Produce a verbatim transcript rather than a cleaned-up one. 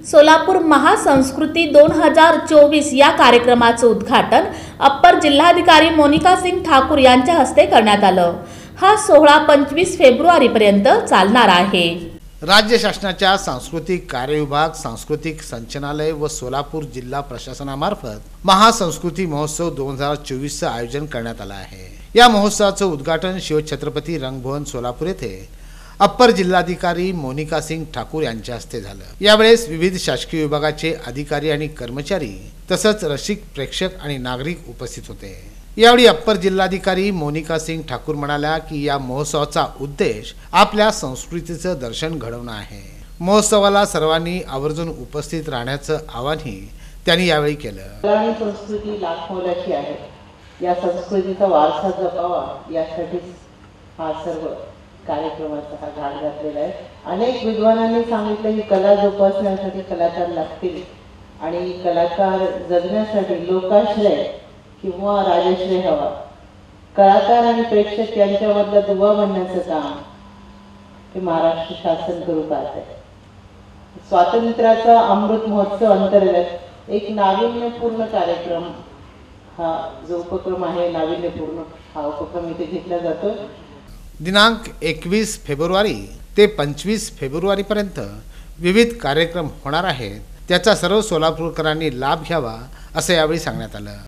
सोलापूर महासंस्कृती दोन हजार चोवीस या कार्यक्रमाचे उद्घाटन अप्पर जिल्हाधिकारी मोनिका सिंग ठाकूर यांच्या हस्ते करण्यात आलं। हा सोहळा पंचवीस फेब्रुवारी पर्यंत चालणार आहे। राज्य शासनाच्या सांस्कृतिक कार्य विभाग, सांस्कृतिक संचालनालय व सोलापूर जिल्हा प्रशासनामार्फत महासंस्कृती महोत्सव दोन हजार चोवीस चे आयोजन करण्यात आले आहे। या महोत्सवाचे उद्घाटन शिवछत्रपती रंगभवन सोलापूर येथे अप्पर जिल्हाधिकारी मोनिका सिंग ठाकूर यांच्या हस्ते झालं। यावेळेस विविध शासकीय विभागाचे अधिकारी आणि कर्मचारी तसंच रसिक, प्रेक्षक आणि नागरिक उपस्थित होते। यावेळी अप्पर जिल्हाधिकारी मोनिका सिंग ठाकूर म्हणाल्या की या महोत्सवाचा उद्देश आपल्या संस्कृतीचं दर्शन घडवणं आहे। महोत्सवाला सर्वांनी आवर्जून उपस्थित राहण्याचं आवाहनही त्यांनी यावेळी केलं। आणि संस्कृती लाख मोलाची आहे, या संस्कृतीचा वारसा जपावा यासाठी हा सर्व कार्यक्रमाचा हा घाट घातलेला आहे। अनेक विद्वानांनी सांगितलं की कला जोपासण्यासाठी कलाकार लागतील आणि कलाकार जगण्यासाठी लोकाश्रय किंवा राजश्रय हवा। कलाकार आणि प्रेक्षक यांच्यामधला दुवा बनण्याचं काम हे महाराष्ट्र शासन करू पाहत आहे। स्वातंत्र्याचा अमृत महोत्सव अंतर्गत एक नाविन्यपूर्ण कार्यक्रम हा जो उपक्रम आहे, नाविन्यपूर्ण हा उपक्रम इथे घेतला जातो। दिनांक एकवीस फेब्रुवारी ते पंचवीस फेब्रुवारी पर्यंत विविध कार्यक्रम होणार आहेत, त्याचा सर्व सोलापूरकरांनी लाभ घ्यावा असं यावेळी सांगण्यात आलं।